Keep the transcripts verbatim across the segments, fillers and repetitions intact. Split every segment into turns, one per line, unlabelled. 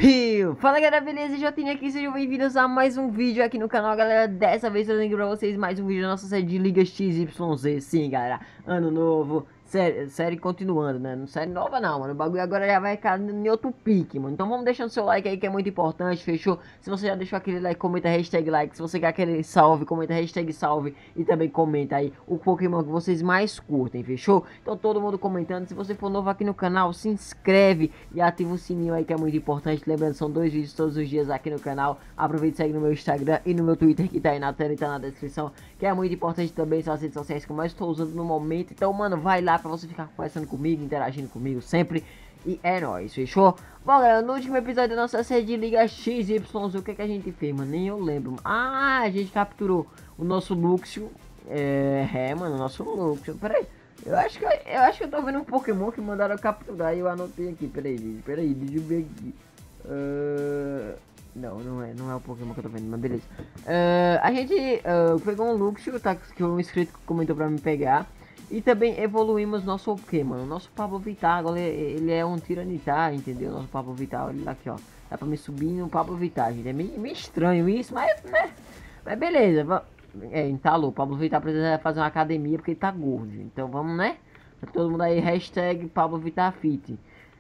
Rio! Fala galera, beleza? Jotinha aqui, sejam bem-vindos a mais um vídeo aqui no canal, galera. Dessa vez eu lembro pra vocês mais um vídeo da nossa série de Liga X Y Z. Sim, galera, ano novo, série, série continuando, né? Não série nova não, mano. O bagulho agora já vai ficar em outro pique, mano. Então vamos deixando seu like aí que é muito importante, fechou? Se você já deixou aquele like, comenta hashtag like. Se você quer aquele salve, comenta hashtag salve. E também comenta aí o Pokémon que vocês mais curtem, fechou? Então todo mundo comentando. Se você for novo aqui no canal, se inscreve e ativa o sininho aí que é muito importante. Lembrando, são dois vídeos todos os dias aqui no canal. Aproveita e segue no meu Instagram e no meu Twitter que tá aí na tela e tá na descrição, que é muito importante também, são as redes sociais que eu mais estou usando no momento. Então, mano, vai lá pra você ficar conversando comigo, interagindo comigo sempre. E é nóis, fechou? Bom, galera, no último episódio da nossa série de Liga X Y Z, o que, que a gente fez, mano? Nem eu lembro. Ah, a gente capturou o nosso Luxio. É, é mano, o nosso Luxio. Pera aí. Eu acho que eu acho que eu tô vendo um Pokémon que mandaram capturar e eu anotei aqui. Pera aí, pera aí, deixa eu ver aqui. Uh, não, não é, não é o Pokémon que eu tô vendo, mas beleza. Uh, a gente uh, pegou um Luxio, tá? Que um inscrito comentou pra me pegar. E também evoluímos nosso Pokémon, mano? Nosso Pablo Vittar, agora ele, ele é um Tiranitar, entendeu? Nosso Pablo Vittar, olha aqui, ó. Dá pra me subir no Pablo Vittar, gente. É meio, meio estranho isso, mas, né? Mas beleza, é, entalou. O Pablo Vittar precisa fazer uma academia porque ele tá gordo. Então vamos, né? Todo mundo aí, hashtag Pablo Vittar Fit.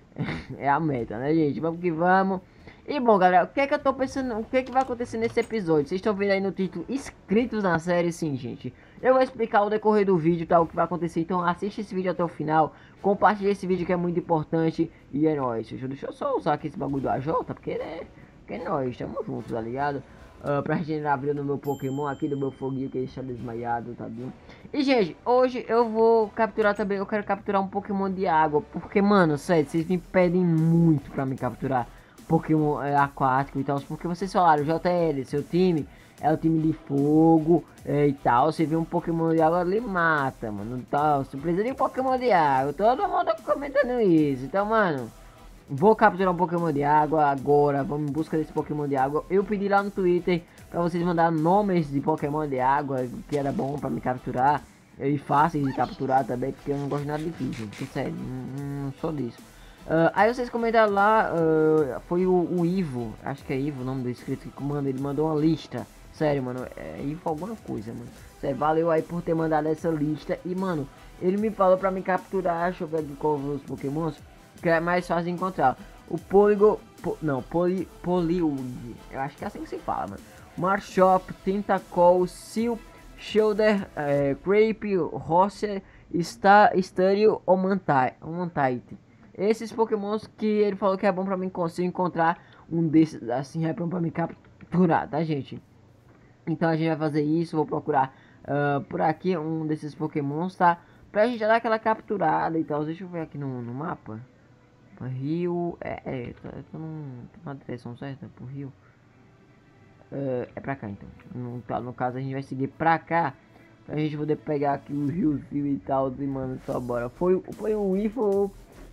É a meta, né, gente? Vamos que vamos. E bom, galera, o que é que eu tô pensando? O que é que vai acontecer nesse episódio? Vocês estão vendo aí no título inscritos na série? Sim, gente. Eu vou explicar o decorrer do vídeo, tá? O que vai acontecer. Então assiste esse vídeo até o final. Compartilhe esse vídeo que é muito importante. E é nóis. Deixa eu só usar aqui esse bagulho do A J, porque, né? Porque é nóis, estamos juntos, tá ligado? Uh, pra regenerar a vida no meu Pokémon, aqui do meu foguinho que está desmaiado, tá bom? E gente, hoje eu vou capturar também, eu quero capturar um Pokémon de água, porque mano, sério, vocês me pedem muito pra me capturar Pokémon é, aquático e tal, porque vocês falaram, J L, seu time é o time de fogo é, e tal, você vê um Pokémon de água, ele mata, mano, tal, você precisa de um Pokémon de água, todo mundo tá comentando isso, então mano... Vou capturar um Pokémon de água agora, vamos em busca desse Pokémon de água. Eu pedi lá no Twitter para vocês mandarem nomes de Pokémon de água, que era bom para me capturar. E fácil de capturar também, porque eu não gosto nada de difícil, gente, sério, não, não sou disso. Uh, aí vocês comentaram lá, uh, foi o, o Ivo, acho que é Ivo o nome do inscrito que comanda, ele mandou uma lista. Sério, mano, é Ivo alguma coisa, mano. Sério, valeu aí por ter mandado essa lista. E, mano, ele me falou para me capturar, deixa eu ver aqui qual os Pokémons que é mais fácil de encontrar. O Polygo... Po, não, Poly, Poliwag. Eu acho que é assim que se fala, mano. Marshop, Tentacle, Seal, Shoulder, é, Crepe, Rosser, Star, Stereo ou Mantite. Esses Pokémons que ele falou que é bom pra mim conseguir encontrar um desses, assim, é bom pra me capturar, tá, gente? Então a gente vai fazer isso, vou procurar uh, por aqui um desses Pokémons, tá? Pra gente dar aquela capturada e tal. Deixa eu ver aqui no, no mapa. Rio, é, é, tô, tô, num, tô na direção certa pro Rio. É, é pra cá então. No, tá, no caso a gente vai seguir pra cá. Pra gente poder pegar aqui o Rio e tal. E mano, só bora. Foi, foi o Ivo.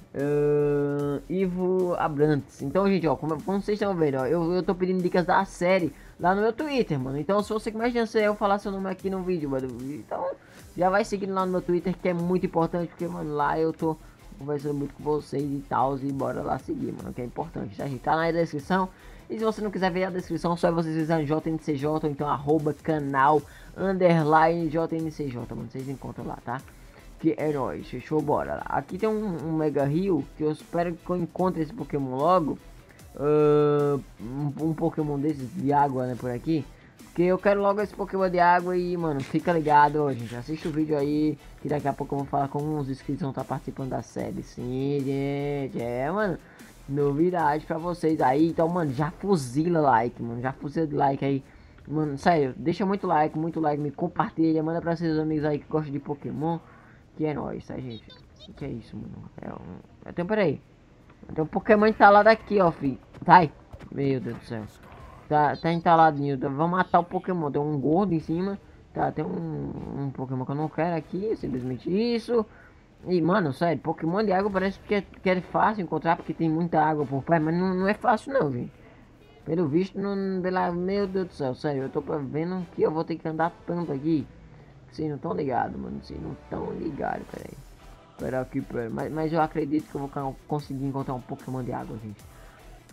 Uh, Ivo Abrantes. Então, gente, ó, como, como vocês estão vendo, ó, eu, eu tô pedindo dicas da série lá no meu Twitter, mano. Então, se você que mais chance eu falar seu nome aqui no vídeo, mano. Então, já vai seguindo lá no meu Twitter, que é muito importante, porque, mano, lá eu tô conversando muito com vocês e tal, e bora lá seguir, mano, que é importante, tá, gente? Tá na descrição, e se você não quiser ver a descrição, só é vocês usarem J N C J, ou então arroba canal, underline J N C J, mano, vocês encontram lá, tá? Que é nóis, fechou, bora lá. Aqui tem um, um Mega Rio, que eu espero que eu encontre esse Pokémon logo, uh, um, um Pokémon desses de água, né, por aqui. Porque eu quero logo esse Pokémon de água e, mano, fica ligado, ó, gente. Assiste o vídeo aí, que daqui a pouco eu vou falar com os inscritos que vão estar participando da série. Sim, gente, é, mano, novidade pra vocês aí. Então, mano, já fuzila like, mano, já fuzila de like aí. Mano, sério, deixa muito like, muito like, me compartilha, manda pra seus amigos aí que gostam de Pokémon. Que é nóis, tá, gente? O que é isso, mano? É um... Então, peraí. Tem um Pokémon instalado aqui, ó, filho. Sai. Meu Deus do céu. Tá, tá entaladinho. Vamos matar o Pokémon. Tem um gordo em cima. Tá, tem um, um Pokémon que eu não quero aqui. Simplesmente isso. E, mano, sério, Pokémon de água parece que é, que é fácil encontrar porque tem muita água por perto. Mas não, não é fácil, não, gente. Pelo visto, não. Meu Deus do céu, sério. Eu tô vendo que eu vou ter que andar tanto aqui. Vocês não estão ligados, mano. Vocês não estão ligados, peraí. Pera aqui, pera. Mas, mas eu acredito que eu vou conseguir encontrar um Pokémon de água, gente.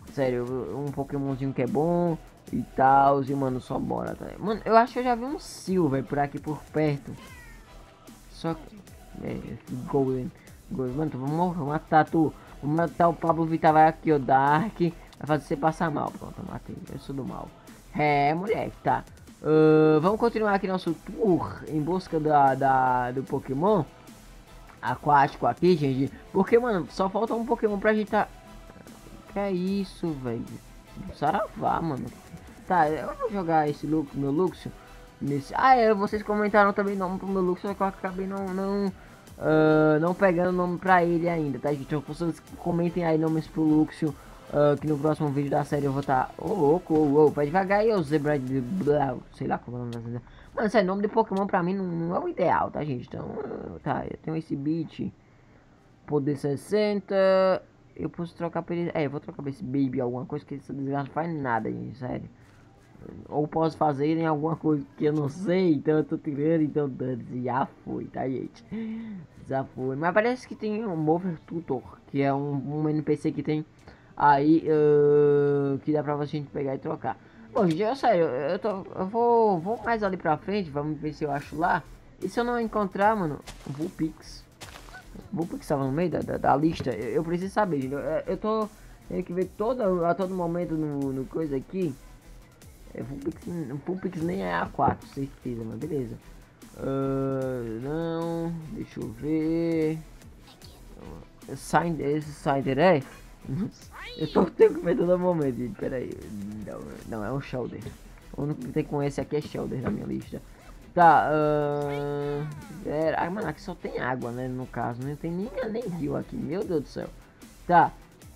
Sério, um Pokémonzinho que é bom e tal. E, mano, só bora, tá? Mano, eu acho que eu já vi um Silver por aqui por perto. Só que... É, Golden. Golden. Mano, vamos matar tu. Vamos matar o Pablo Vittar, vai aqui, ó, Dark. Vai fazer você passar mal. Pronto, eu matei. Eu sou do mal. É, moleque, tá. Uh, vamos continuar aqui nosso tour em busca da, da, do Pokémon aquático aqui, gente. Porque, mano, só falta um Pokémon pra gente tá... Que é isso, velho? Saravá, mano. Tá, eu vou jogar esse Lu meu Luxio nesse... Ah, é, vocês comentaram também o nome pro meu Luxio, só que eu acabei não... não... Uh, não pegando o nome pra ele ainda, tá, gente? Então vocês comentem aí nomes pro Luxio, uh, que no próximo vídeo da série eu vou estar... Tá... Ô, louco, ô, ô, vai devagar aí, ô Zebra de... Sei lá como é o nome da... Mano, esse nome de Pokémon pra mim não, não é o ideal, tá, gente? Então, uh, tá, eu tenho esse beat, poder sessenta... Eu posso trocar por ele... É, eu vou trocar por esse Baby, alguma coisa que essa desgraça não faz nada, gente, sério. Ou posso fazer em alguma coisa que eu não sei, então eu tô tirando, então já foi, tá, gente? Já foi. Mas parece que tem um Mover Tutor, que é um, um N P C que tem aí, uh, que dá pra gente pegar e trocar. Bom, gente, eu sério, eu, tô, eu vou, vou mais ali pra frente, vamos ver se eu acho lá. E se eu não encontrar, mano, Vulpix. Vulpix estava no meio da, da, da lista, eu, eu preciso saber, gente. Eu, eu tô, tenho que ver todo, a todo momento no, no coisa aqui. É, Vulpix nem é A quatro, certeza, mas beleza. Uh, não, deixa eu ver. Sign, esse Cinder é? Eu tô tendo que ver todo momento, gente. Pera aí. Não, não, é um Shoulder. O único que tem com esse aqui é Shoulder na minha lista. Tá, uh, é, ah, mano, aqui só tem água, né? No caso, não tem nem, nem rio aqui, meu Deus do céu. Tá.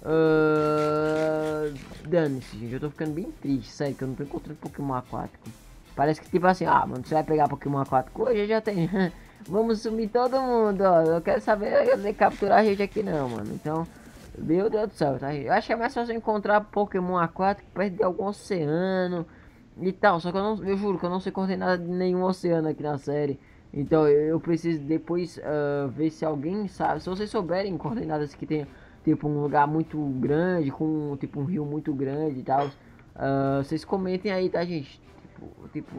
Uh, Dane-se, gente, eu tô ficando bem triste, sério, que eu não tô encontrando Pokémon aquático. Parece que tipo assim, ah, mano, você vai pegar Pokémon aquático hoje, já tem. Vamos sumir todo mundo, ó. Eu quero saber eu capturar a gente aqui não, mano. Então, meu Deus do céu, tá? Eu acho que é mais fácil encontrar Pokémon aquático perto de algum oceano e tal. Só que eu não, eu juro que eu não sei coordenar de nenhum oceano aqui na série. Então eu, eu preciso depois uh, ver se alguém sabe. Se vocês souberem coordenadas que tem tipo um lugar muito grande, com tipo um rio muito grande e tal, uh, vocês comentem aí, tá, gente? Tipo, tipo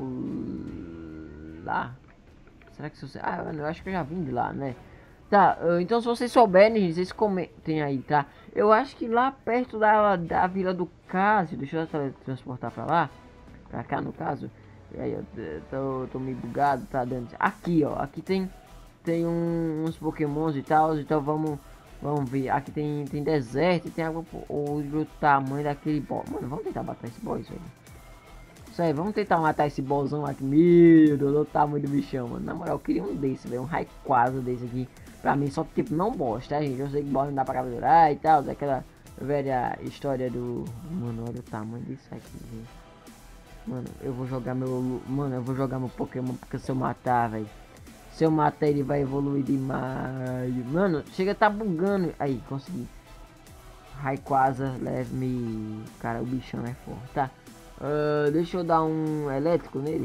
lá. Será que você... Ah, eu acho que eu já vim de lá, né? Tá, uh, então se vocês souberem, gente, vocês comentem aí, tá? Eu acho que lá perto da, da Vila do Cássio, deixa eu transportar pra lá, pra cá no caso. E aí, eu tô, tô meio bugado, tá dando... Aqui, ó, aqui tem, tem um, uns pokémons e tal, então vamos... Vamos ver, aqui tem, tem deserto e tem água o tamanho daquele boss. Mano, vamos tentar matar esse boss, velho. Isso aí, vamos tentar matar esse bossão aqui. Meu Deus, o tamanho do bichão, mano. Na moral, eu queria um desse, velho. Um Rayquaza desse aqui. Pra mim, só que tipo, não boss, tá, gente? Eu sei que boss não dá pra capturar e tal. Aquela velha história do... Mano, olha o tamanho disso aqui, gente. Mano, eu vou jogar meu... Mano, eu vou jogar meu Pokémon porque se eu matar, velho... Se eu matar ele vai evoluir demais. Mano, chega tá bugando. Aí, consegui. Rayquaza, leve-me. Cara, o bichão é forte, tá? Uh, deixa eu dar um elétrico nele.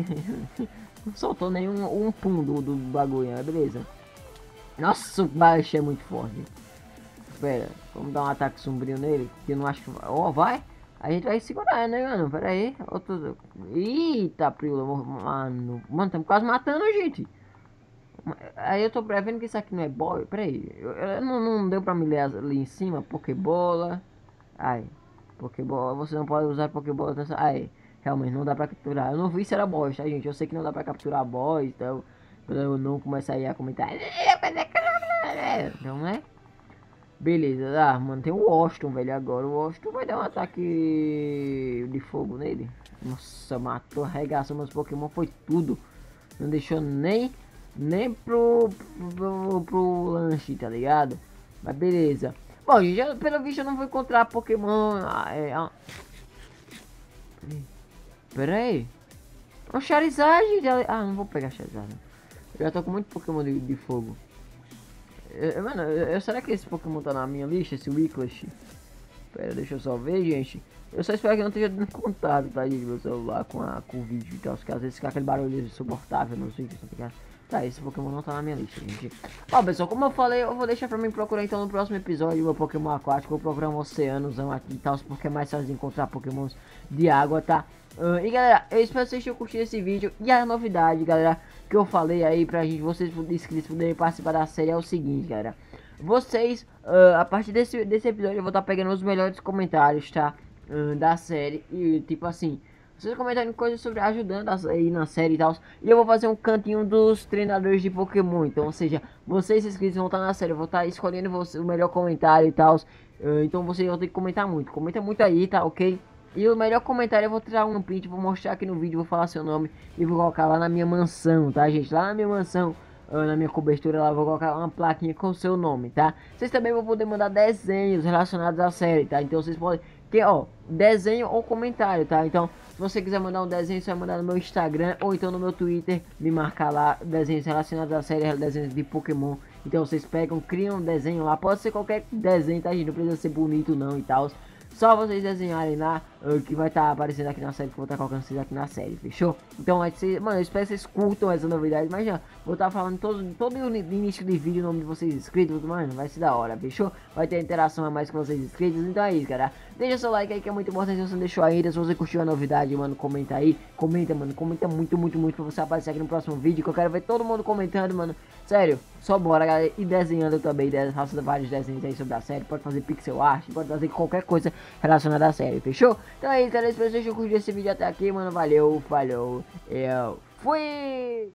Não soltou nenhum um pum do, do bagulho, né? Beleza. Nossa, o bicho é muito forte. Espera, vamos dar um ataque sombrio nele. Que eu não acho que... Ó, oh, vai. A gente vai segurar, né, mano? Pera aí. Outro... Eita, Prila. Mano, mano, estamos quase matando, gente. Aí eu tô prevendo que isso aqui não é bola. Pera aí, eu, eu não, não deu pra me ler ali em cima. Pokébola. Ai, Pokébola. Você não pode usar Pokébola nessa. Ai, realmente não dá pra capturar. Eu não vi se era boss, tá, gente? Eu sei que não dá pra capturar boss. Então, eu não começo aí a comentar. Então, né? Beleza, ah, mano, tem o Washington, velho. Agora o Washington vai dar um ataque de fogo nele. Nossa, matou, arregaçou meus Pokémon. Foi tudo. Não deixou nem. Nem pro, pro, pro lanche, tá ligado? Mas beleza. Bom, já, pelo visto eu não vou encontrar Pokémon. Ah, é, ah. Pera aí. Um Charizard. Ah, não vou pegar Charizard. Eu já tô com muito Pokémon de, de fogo. Eu, mano, eu, eu, será que esse Pokémon tá na minha lista? Esse Wicklash? Pera, deixa eu só ver, gente. Eu só espero que não esteja dando contato, tá, gente? Meu celular com, a, com o vídeo e tal. Porque às vezes fica aquele barulho insuportável, não sei o que, tá ligado? Tá, esse Pokémon não tá na minha lista, gente. Ó, pessoal, como eu falei, eu vou deixar pra mim procurar então no próximo episódio o meu Pokémon aquático. Vou procurar um oceanozão aqui e tal, porque é mais fácil de encontrar Pokémons de água, tá? Uh, e galera, eu espero que vocês tenham curtido esse vídeo. E a novidade, galera, que eu falei aí pra gente, vocês inscritos poderem participar da série é o seguinte, galera. Vocês, uh, a partir desse, desse episódio, eu vou estar pegando os melhores comentários, tá? Uh, da série. E tipo assim, vocês comentarem coisas sobre ajudando aí na série e tal. E eu vou fazer um cantinho dos treinadores de Pokémon. Então, ou seja, vocês inscritos vão estar na série. Eu vou estar escolhendo você, o melhor comentário e tal. Uh, então vocês vão ter que comentar muito. Comenta muito aí, tá? Ok? E o melhor comentário eu vou tirar um print, vou mostrar aqui no vídeo, vou falar seu nome e vou colocar lá na minha mansão, tá, gente? Lá na minha mansão, na minha cobertura lá, vou colocar uma plaquinha com o seu nome, tá? Vocês também vão poder mandar desenhos relacionados à série, tá? Então vocês podem ter, ó, desenho ou comentário, tá? Então, se você quiser mandar um desenho, você vai mandar no meu Instagram ou então no meu Twitter, me marcar lá, desenhos relacionados à série, desenhos de Pokémon. Então vocês pegam, criam um desenho lá, pode ser qualquer desenho, tá, gente? Não precisa ser bonito não e tal. Só vocês desenharem lá, uh, que vai estar tá aparecendo aqui na série, que eu vou estar tá colocando vocês aqui na série, fechou? Então vai ser, mano, eu espero que vocês curtam essa novidade, mas já vou estar tá falando todo, todo início de vídeo o nome de vocês inscritos, mano, vai ser da hora, fechou? Vai ter interação a mais com vocês inscritos, então é isso, cara. Deixa seu like aí que é muito importante, se você não deixou ainda, se você curtiu a novidade, mano, comenta aí, comenta, mano, comenta muito, muito, muito pra você aparecer aqui no próximo vídeo, que eu quero ver todo mundo comentando, mano, sério, só bora, galera, e desenhando também, faça vários desenhos aí sobre a série, pode fazer pixel art, pode fazer qualquer coisa relacionada à série, fechou? Então é isso, galera, espero que vocês tenham curtido esse vídeo até aqui, mano, valeu, falou, eu fui!